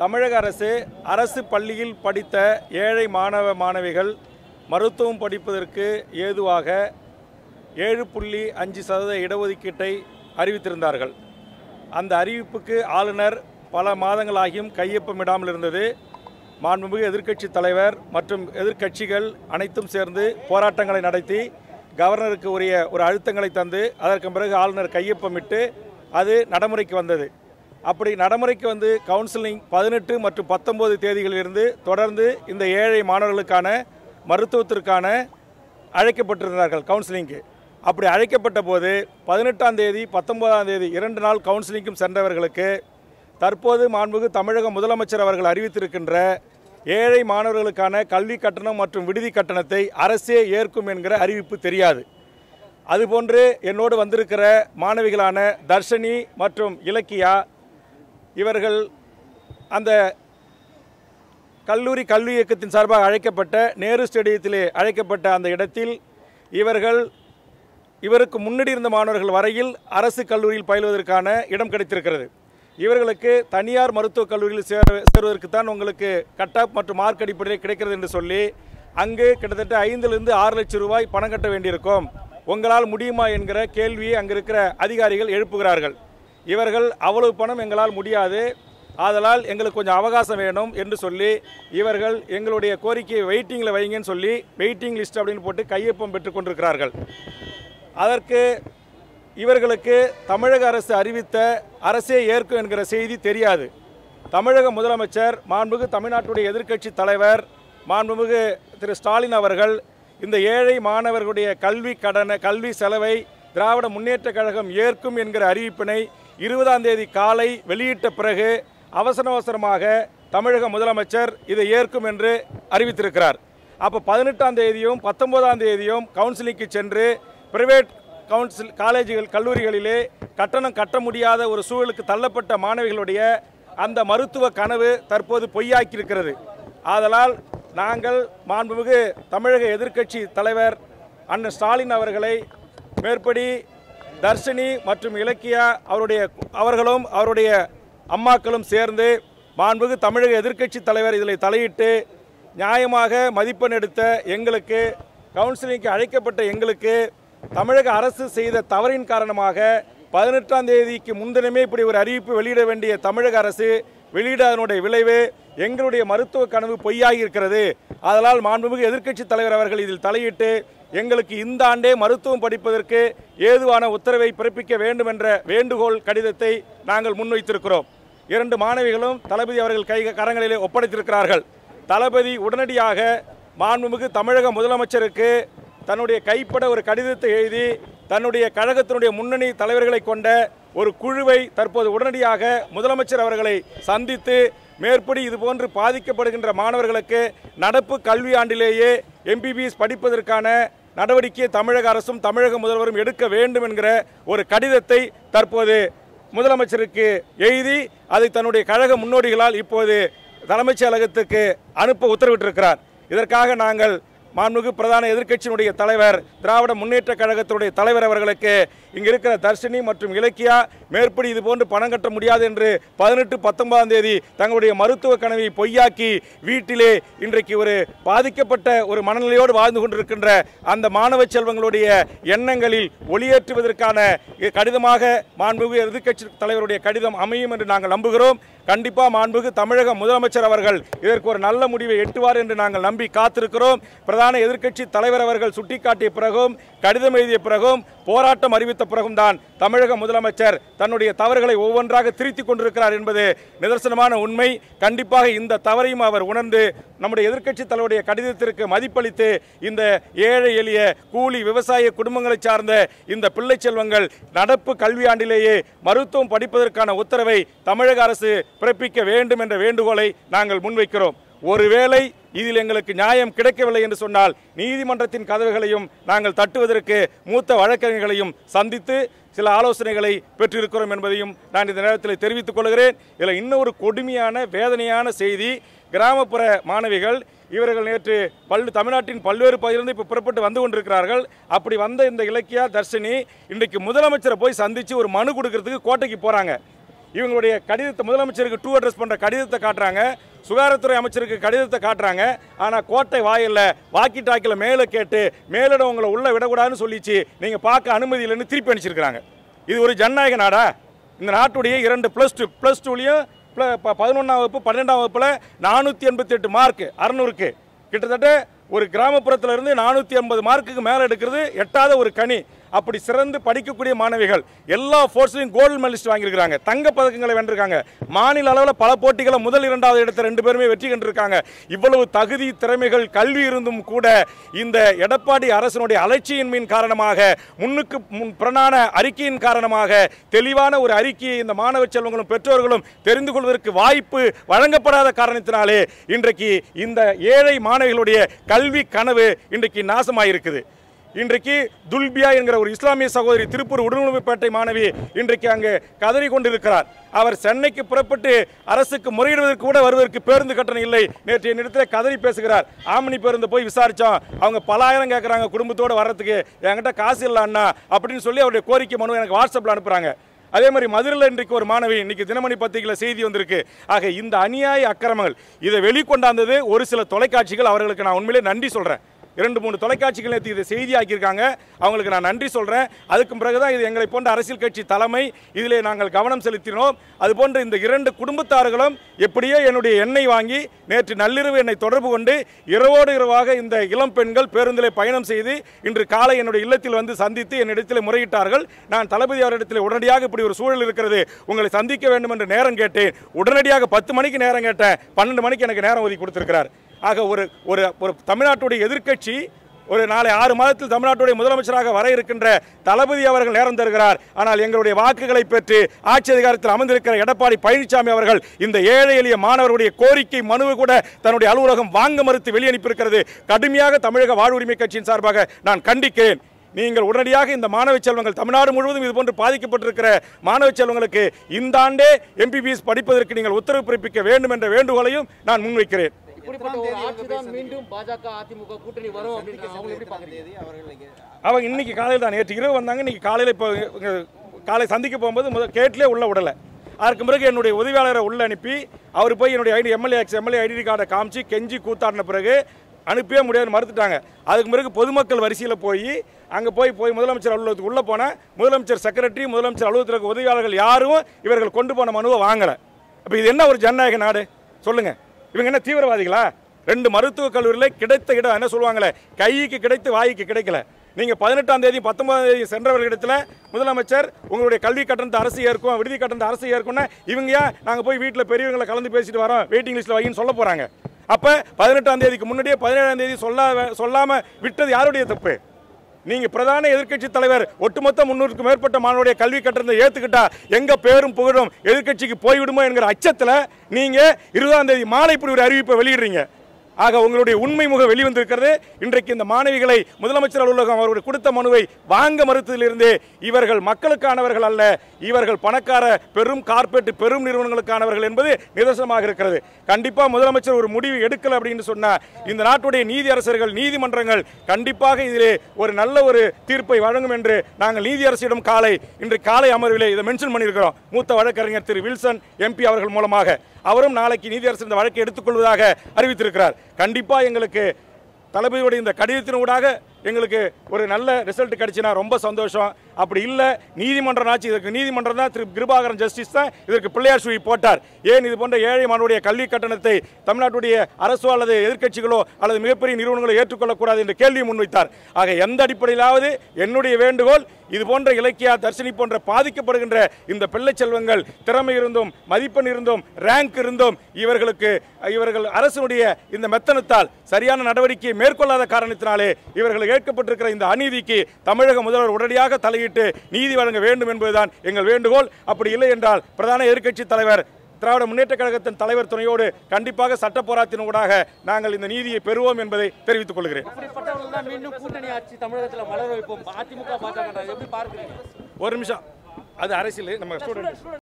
தமிழக அரசு பள்ளியில் படித்த ஏழை மாணவ மாணவிகள் மருத்துவம் படிப்பதற்கு ஏதுவாக 7.5% இடஒதுக்கீட்டை அறிவித்திருந்தார்கள். அந்த அறிவிப்புக்கு ஆளுநர் பல மாதங்களாகியும் கையொப்பமிடாமல் இருந்தது. மாண்புமிகு எதிர்க்கட்சி தலைவர் மற்றும் எதிர்க்கட்சிகள் அனைத்தும் சேர்ந்து போராட்டங்களை நடத்தி கவர்னருக்கு உரிய ஒரு அழுத்தங்களை தந்து அதற்கு பிறகு ஆளுநர் கையொப்பமிட்டு அது நடைமுறைக்கு வந்தது. அப்படி நடைமுறைக்கு வந்து கவுன்சிலிங் 18 மற்றும் 19 தேதிகளிலிருந்து தொடர்ந்து இந்த ஏழை மாணவர்களுக்கான மருத்துவத்திற்கான அழைக்கப்பட்டிருந்தார்கள் கவுன்சிலிங்கு. அப்படி அழைக்கப்பட்ட போது 18ஆம் தேதி 19ஆம் தேதி 2 நாள் கவுன்சிலிங்கும் சென்றவர்களுக்கு தற்போது மாண்புமிகு தமிழக முதலமைச்சர் அவர்கள் அறிவித்திருக்கின்ற ஏழை மாணவர்களுக்கான கல்வி கட்டணம் மற்றும் விடுதி கட்டணத்தை அரசே ஏற்கும் என்கிற அறிவிப்பு தெரியாது. அதுபோன்று என்னோடு வந்திருக்கிற மாணவிகளான தர்ஷினி மற்றும் இலக்கியா இவர்கள் அந்த கல்லூரி கல்வி இயக்கத்தின் சார்பாக அழைக்கப்பட்ட நேரு ஸ்டேடியத்திலே அழைக்கப்பட்ட அந்த இடத்தில் இவருக்கு முன்னாடி இருந்த மாணவர்கள் வரையில் அரசு கல்லூரியில் பயிலுவதற்கான இடம் கிடைத்திருக்கிறது. இவர்களுக்கு தனியார் மருத்துவக் கல்லூரியில் சேருவதற்கு தான் உங்களுக்கு கட்டாப் மற்றும் மார்க் அடிப்படையில் கிடைக்கிறது என்று சொல்லி அங்கு கிட்டத்தட்ட 5 6 லட்சம் ரூபாய் பணம் கட்ட வேண்டியிருக்கும். உங்களால் முடியுமா என்கிற கேள்வியை அங்கு இருக்கிற அதிகாரிகள் எழுப்புகிறார்கள். இவர்கள் அவ்வளவு பணம் எங்களால் முடியாது, ஆதலால் எங்களுக்கு கொஞ்சம் அவகாசம் வேணும் என்று சொல்லி இவர்கள் எங்களுடைய கோரிக்கையை வெயிட்டிங்கில் வைங்கன்னு சொல்லி வெயிட்டிங் லிஸ்ட் அப்படின்னு போட்டு கையொப்பம் பெற்றுக் கொண்டிருக்கிறார்கள். அதற்கு இவர்களுக்கு தமிழக அரசு அறிவித்த அரசே ஏற்கும் என்கிற செய்தி தெரியாது. தமிழக முதலமைச்சர் மாண்புமிகு தமிழ்நாட்டுடைய எதிர்க்கட்சி தலைவர் மாண்புமிகு திரு ஸ்டாலின் அவர்கள் இந்த ஏழை மாணவர்களுடைய கல்வி செலவை திராவிட முன்னேற்ற கழகம் ஏற்கும் என்கிற அறிவிப்பினை 20ஆம் தேதி காலை வெளியிட்ட பிறகு அவசரமாக தமிழக முதலமைச்சர் இதை ஏற்கும் என்று அறிவித்திருக்கிறார். அப்போ 18ஆம் தேதியும் 19ஆம் தேதியும் கவுன்சிலிங்க்கு சென்று பிரைவேட் கல்லூரிகளிலே கட்டணம் கட்ட முடியாத ஒரு சூழலுக்கு தள்ளப்பட்ட மாணவிகளுடைய அந்த மருத்துவ கனவு தற்போது பொய்யாக்கியிருக்கிறது. ஆதலால் நாங்கள் மாண்புமிகு தமிழக எதிர்க்கட்சி தலைவர் அண்ணன் ஸ்டாலின் அவர்களை மேற்படி தர்ஷினி மற்றும் இலக்கியா அவர்களும் அவருடைய அம்மாக்களும் சேர்ந்து மாண்புமிகு தமிழக எதிர்க்கட்சி தலைவர் இதில் தலையிட்டு நியாயமாக மதிப்பெண் எடுத்த எங்களுக்கு கவுன்சிலிங்க்கு அழைக்கப்பட்ட எங்களுக்கு தமிழக அரசு செய்த தவறின் காரணமாக 18ஆம் தேதிக்கு முன்தினமே இப்படி ஒரு அறிவிப்பு வெளியிட வேண்டிய தமிழக அரசு வெளியிடாதனுடைய விளைவு எங்களுடைய மருத்துவ கனவு பொய்யாகி இருக்கிறது. அதனால் மாண்புமிகு எதிர்க்கட்சி தலைவர் அவர்கள் இதில் தலையிட்டு எங்களுக்கு இந்த ஆண்டே மருத்துவம் படிப்பதற்கு ஏதுவான உத்தரவை பிறப்பிக்க வேண்டும் என்ற வேண்டுகோள் கடிதத்தை நாங்கள் முன்வைத்திருக்கிறோம். 2 மாணவிகளும் தளபதி அவர்கள் கரங்களிலே ஒப்படைத்திருக்கிறார்கள். தளபதி உடனடியாக மாண்புமிகு தமிழக முதலமைச்சருக்கு தன்னுடைய கைப்பட ஒரு கடிதத்தை எழுதி தன்னுடைய கழகத்தினுடைய முன்னணி தலைவர்களை கொண்ட ஒரு குழுவை தற்போது உடனடியாக முதலமைச்சர் அவர்களை சந்தித்து மேற்படி இதுபோன்று பாதிக்கப்படுகின்ற மாணவர்களுக்கு நடப்பு கல்வி ஆண்டிலேயே MBBS படிப்பதற்கான நடவடிக்கையை தமிழக அரசும் தமிழக முதல்வரும் எடுக்க வேண்டும் என்கிற ஒரு கடிதத்தை தற்போது முதலமைச்சருக்கு எழுதி அதை தன்னுடைய கழக முன்னோடிகளால் இப்போது தலைமைச் செயலகத்துக்கு அனுப்ப உத்தரவிட்டிருக்கிறார். இதற்காக நாங்கள் மாண்புமிகு பிரதான எதிர்க்கட்சியினுடைய தலைவர் திராவிட முன்னேற்ற கழகத்தினுடைய தலைவர் அவர்களுக்கு இங்கு இருக்கிற தர்ஷினி மற்றும் இலக்கியா மேற்படி இதுபோன்று பணம் கட்ட முடியாது என்று 18 19ஆம் தேதி தங்களுடைய மருத்துவ கனவை பொய்யாக்கி வீட்டிலே இன்றைக்கு ஒரு பாதிக்கப்பட்ட ஒரு மனநிலையோடு வாழ்ந்து கொண்டிருக்கின்ற அந்த மாணவ செல்வங்களுடைய எண்ணங்களில் ஒளியேற்றுவதற்கான கடிதமாக மாண்புமிகு எதிர்க்கட்சி தலைவருடைய கடிதம் அமையும் என்று நாங்கள் நம்புகிறோம். கண்டிப்பாக மாண்புமிகு தமிழக முதலமைச்சர் அவர்கள் இதற்கு ஒரு நல்ல முடிவை எட்டுவார் என்று நாங்கள் நம்பி காத்திருக்கிறோம். பிரதான எதிர்க்கட்சி தலைவர் அவர்கள் சுட்டிக்காட்டிய பிறகும் கடிதம் எழுதிய பிறகும் போராட்டம் அறிவித்த பிறகும் தான் தமிழக முதலமைச்சர் தன்னுடைய தவறுகளை ஒவ்வொன்றாக திருத்திக் கொண்டிருக்கிறார் என்பது நிதர்சனமான உண்மை. கண்டிப்பாக இந்த தவறையும் அவர் உணர்ந்து நம்முடைய எதிர்க்கட்சி தலைவருடைய கடிதத்திற்கு மதிப்பளித்து இந்த ஏழை எளிய கூலி விவசாய குடும்பங்களை சார்ந்த இந்த பிள்ளை செல்வங்கள் நடப்பு கல்வியாண்டிலேயே மருத்துவம் படிப்பதற்கான உத்தரவை தமிழக அரசு பிறப்பிக்க வேண்டும் என்ற வேண்டுகோளை நாங்கள் முன்வைக்கிறோம். ஒருவேளை இதில் எங்களுக்கு நியாயம் கிடைக்கவில்லை என்று சொன்னால் நீதிமன்றத்தின் கதவுகளையும் நாங்கள் தட்டுவதற்கு மூத்த வழக்கறிஞர்களையும் சந்தித்து சில ஆலோசனைகளை பெற்றிருக்கிறோம் என்பதையும் நான் இந்த நேரத்தில் தெரிவித்துக் கொள்கிறேன். இதில் இன்னொரு கொடுமையான வேதனையான செய்தி, கிராமப்புற மாணவிகள் இவர்கள் நேற்று தமிழ்நாட்டின் பல்வேறு பகுதியிலிருந்து இப்போ புறப்பட்டு வந்து கொண்டிருக்கிறார்கள். அப்படி வந்த இந்த இலக்கியா தர்ஷினி இன்றைக்கு முதலமைச்சரை போய் சந்தித்து ஒரு மனு கொடுக்கறதுக்கு கோட்டைக்கு போகிறாங்க. இவங்களுடைய கடிதத்தை முதலமைச்சருக்கு டூ அட்ரஸ் பண்ணுற கடிதத்தை காட்டுறாங்க, சுகாதாரத்துறை அமைச்சருக்கு கடிதத்தை காட்டுறாங்க. ஆனால் கோட்டை வாயில்ல வாக்கி டாக்கில் மேலே கேட்டு மேலிடம் உங்களை உள்ளே விடக்கூடாதுன்னு சொல்லிச்சு, நீங்கள் பார்க்க அனுமதி இல்லைன்னு திருப்பி அனுப்பிச்சிருக்கிறாங்க. இது ஒரு ஜனநாயக நாடா? இந்த நாட்டுடைய 2 +2 +2லையும் 11ஆம் வகுப்பு 12ஆம் வகுப்பில் 488 மார்க் 600க்கு கிட்டத்தட்ட ஒரு கிராமப்புறத்தில் இருந்து 480 மார்க்குக்கு மேலே எடுக்கிறது எட்டாத ஒரு கனி. அப்படி சிறந்து படிக்கக்கூடிய மாணவிகள் எல்லா ஃபோர்ஸ்லையும் கோல்டு மெடலிஸ்ட் வாங்கியிருக்காங்க, தங்க பதக்கங்களை வென்றிருக்காங்க. மாநில அளவில் பல போட்டிகளை முதல் 2வது இடத்தை 2 பேருமே வெற்றி கண்டிருக்காங்க. இவ்வளவு தகுதி திறமைகள் கல்வி இருந்தும் கூட இந்த எடப்பாடி அரசினுடைய அலட்சியின்மையின் காரணமாக, முன்னுக்கு புறனான அறிக்கையின் காரணமாக தெளிவான ஒரு அறிக்கையை இந்த மாணவ செல்வங்களும் பெற்றோர்களும் தெரிந்து கொள்வதற்கு வாய்ப்பு வழங்கப்படாத காரணத்தினாலே இன்றைக்கு இந்த ஏழை மாணவிகளுடைய கல்வி கனவு இன்றைக்கு நாசமாயிருக்குது. இன்றைக்கு துல்பியா என்கிற ஒரு இஸ்லாமிய சகோதரி, திருப்பூர் உடுமலைப்பேட்டை மாணவி இன்றைக்கு அங்கே கதறி கொண்டிருக்கிறார். அவர் சென்னைக்கு புறப்பட்டு அரசுக்கு முறையிடுவதற்கு கூட வருவதற்கு பேருந்து கட்டணம் இல்லை. நேற்று என்னிடத்தில் கதறி பேசுகிறார். ஆம்னி பேருந்து போய் விசாரித்தோம், அவங்க பல ஆயிரம் கேட்குறாங்க குடும்பத்தோடு வர்றதுக்கு, என்கிட்ட காசு இல்லை அண்ணா அப்படின்னு சொல்லி அவருடைய கோரிக்கை மனு எனக்கு வாட்ஸ்அப்பில் அனுப்புகிறாங்க. அதே மாதிரி மதுரையில் இன்றைக்கு ஒரு மாணவி, இன்னைக்கு தினமணி பத்திரிகையில் செய்தி வந்திருக்கு. ஆக இந்த அநியாய அக்கிரமங்கள் இதை வெளிக்கொண்டாந்தது ஒரு சில தொலைக்காட்சிகள், அவர்களுக்கு நான் உண்மையிலே நன்றி சொல்கிறேன். 2-3 தொலைக்காட்சிகள் நேற்று இதை செய்தி ஆக்கியிருக்காங்க, அவங்களுக்கு நான் நன்றி சொல்கிறேன். அதுக்கு பிறகுதான் இது எங்களை போன்ற அரசியல் கட்சி தலைமை இதிலே நாங்கள் கவனம் செலுத்தினோம். அதுபோன்று இந்த 2 குடும்பத்தார்களும் எப்படியோ என்னுடைய எண்ணெய் வாங்கி நேற்று நள்ளிரவு என்னை தொடர்பு கொண்டு இரவோடு இரவாக இந்த இளம் பெண்கள் பேருந்திலே பயணம் செய்து இன்று காலை என்னுடைய இல்லத்தில் வந்து சந்தித்து என்னிடத்தில் முறையிட்டார்கள். நான் தளபதி அவரிடத்தில் உடனடியாக இப்படி ஒரு சூழல் இருக்கிறது, உங்களை சந்திக்க வேண்டும் என்று நேரம் கேட்டேன். உடனடியாக 10 மணிக்கு நேரம் கேட்டேன், 12 மணிக்கு எனக்கு நேரம் ஒதுக்கி கொடுத்திருக்கிறார். ஆக ஒரு ஒரு தமிழ்நாட்டுடைய எதிர்க்கட்சி ஒரு நாளை 6 மாதத்தில் தமிழ்நாட்டுடைய முதலமைச்சராக வர இருக்கின்ற தளபதி அவர்கள் நேரம் தருகிறார். ஆனால் எங்களுடைய வாக்குகளை பெற்று ஆட்சி அதிகாரத்தில் அமர்ந்திருக்கிற எடப்பாடி பழனிசாமி அவர்கள் இந்த ஏழை எளிய மாணவருடைய கோரிக்கை மனுவை கூட தன்னுடைய அலுவலகம் வாங்க மறுத்து வெளியனுப்பியிருக்கிறது. கடுமையாக தமிழக வாழ்வுரிமை கட்சியின் சார்பாக நான் கண்டிக்கிறேன். நீங்கள் உடனடியாக இந்த மாணவ செல்வங்கள், தமிழ்நாடு முழுவதும் இதுபோன்று பாதிக்கப்பட்டிருக்கிற மாணவ செல்வங்களுக்கு இந்த ஆண்டே எம்பிபிஎஸ் படிப்பதற்கு நீங்கள் உத்தரவு பிறப்பிக்க வேண்டும் என்ற வேண்டுகோளையும் நான் முன்வைக்கிறேன். அவங்க இன்னைக்கு காலையில் தான், நேற்று இரவு வந்தாங்க, இன்னைக்கு காலையில் இப்போ காலை சந்திக்க போகும்போது கேட்லேயே உள்ள விடலை. அதற்கு பிறகு என்னுடைய உதவியாளரை உள்ள அனுப்பி அவர் போய் என்னுடைய எம்எல்ஏ ஐடி கார்டை காமிச்சு கெஞ்சி கூத்தாடின பிறகு அனுப்பவே முடியாதுன்னு மறுத்துட்டாங்க. அதுக்கு பிறகு பொதுமக்கள் வரிசையில் போய் அங்கே போய் முதலமைச்சர் அலுவலகத்துக்கு உள்ளே போனால் முதலமைச்சர் செக்ரட்டரி, முதலமைச்சர் அலுவலகத்தில் உதவியாளர்கள் யாரும் இவர்கள் கொண்டு போன மனுவை வாங்கலை. அப்போ இது என்ன ஒரு ஜனநாயக நாடு சொல்லுங்கள்? இவங்க என்ன தீவிரவாதிகளா? 2 மருத்துவக் கல்லூரியில் கிடைத்த இடம் என்ன சொல்லுவாங்களே, கைக்கு கிடைத்து வாய்க்கு கிடைக்கல. நீங்கள் 18ஆம் தேதி 19ஆம் தேதி சென்றவர்களிடத்தில் முதலமைச்சர் உங்களுடைய கல்வி கட்டணத்தை அரசு ஏற்கும், விடுதி கட்டணத்தை அரசு ஏற்கும்னா இவங்க நாங்கள் போய் வீட்டில் பெரியவங்களை கலந்து பேசிட்டு வரோம், வெயிட்டிங் லிஸ்ட்டில் வைன்னு சொல்ல போகிறாங்க. அப்போ 18ஆம் தேதிக்கு முன்னாடியே 17ஆம் தேதி சொல்லாமல் விட்டது யாருடைய தப்பு? நீங்கள் பிரதான எதிர்க்கட்சி தலைவர் ஒட்டுமொத்த 300க்கும் மேற்பட்ட மாணவருடைய கல்வி கட்டணத்தை ஏற்றுக்கிட்டா எங்க பேரும் புகழும் எதிர்க்கட்சிக்கு போய்விடுமோ என்கிற அச்சத்தில் நீங்கள் 20ஆம் தேதி மாலை இப்படி ஒரு அறிவிப்பை வெளியிடுறீங்க. ஆக உங்களுடைய உண்மை முகம் வெளிவந்திருக்கிறது. இன்றைக்கு இந்த மாணவிகளை முதலமைச்சர் அலுவலகம் அவர்களுடைய கொடுத்த மனுவை வாங்க மறுத்ததிலிருந்து இவர்கள் மக்களுக்கானவர்கள் அல்ல, இவர்கள் பணக்கார பெரும் கார்ப்பரேட் பெரும் நிறுவனங்களுக்கானவர்கள் என்பது நிதர்சனமாக இருக்கிறது. கண்டிப்பாக முதலமைச்சர் ஒரு முடிவு எடுக்கல அப்படின்னு சொன்னால் இந்த நாட்டுடைய நீதி அரசர்கள், நீதிமன்றங்கள் கண்டிப்பாக இதிலே ஒரு நல்ல ஒரு தீர்ப்பை வழங்கும் என்று நாங்கள் நீதியரசிடம் இன்று காலை அமர்விலே இதை மென்ஷன் பண்ணியிருக்கிறோம். மூத்த வழக்கறிஞர் திரு வில்சன் எம்பி அவர்கள் மூலமாக அவரும் நாளைக்கு நீதியரசர் இந்த வழக்கை எடுத்துக்கொள்வதாக அறிவித்திருக்கிறார். கண்டிப்பாக எங்களுக்கு தளபதியுடைய இந்த கடிதத்தினூடாக எங்களுக்கு ஒரு நல்ல ரிசல்ட் கிடைச்சினா ரொம்ப சந்தோஷம். அப்படி இல்லை நீதிமன்றம் ஆச்சு, இதற்கு நீதிமன்றம் தான் திரு கிருபாகரன் ஜஸ்டிஸ் தான் இதற்கு பிள்ளையார் சுழி போட்டார். ஏன் இது போன்ற ஏழை மாணவருடைய கல்வி கட்டணத்தை தமிழ்நாட்டுடைய அரசோ அல்லது எதிர்க்கட்சிகளோ அல்லது மிகப்பெரிய நிறுவனங்களோ ஏற்றுக்கொள்ளக்கூடாது என்று கேள்வி முன்வைத்தார். ஆக எந்த அடிப்படையிலாவது என்னுடைய வேண்டுகோள், இது போன்ற இலக்கியா தர்ஷினி போன்ற பாதிக்கப்படுகின்ற இந்த பிள்ளை செல்வங்கள் திறமை இருந்தும் மதிப்பெண் இருந்தும் ரேங்க் இருந்தும் இவர்கள் அரசுடைய இந்த மெத்தனத்தால் சரியான நடவடிக்கையை மேற்கொள்ளாத காரணத்தினாலே இவர்கள் ஏற்கப்பட்டிருக்கிற இந்த அநீதிக்கு தமிழக முதல்வர் உடனடியாக தலையிட்டு நீதி வழங்க வேண்டும் என்பதுதான் எங்கள் வேண்டுகோள். அப்படி இல்லை என்றால் பிரதான எதிர்க்கட்சி தலைவர் திராவிட முன்னேற்ற கழகத்தின் தலைவர் துணையோடு கண்டிப்பாக சட்ட போராட்டத்தினூடாக நாங்கள் இந்த நீதியை பெறுவோம் என்பதை தெரிவித்துக் கொள்கிறேன். ஒரு நிமிஷம், அது அரசியல் நம்ம ஸ்டூடெண்ட்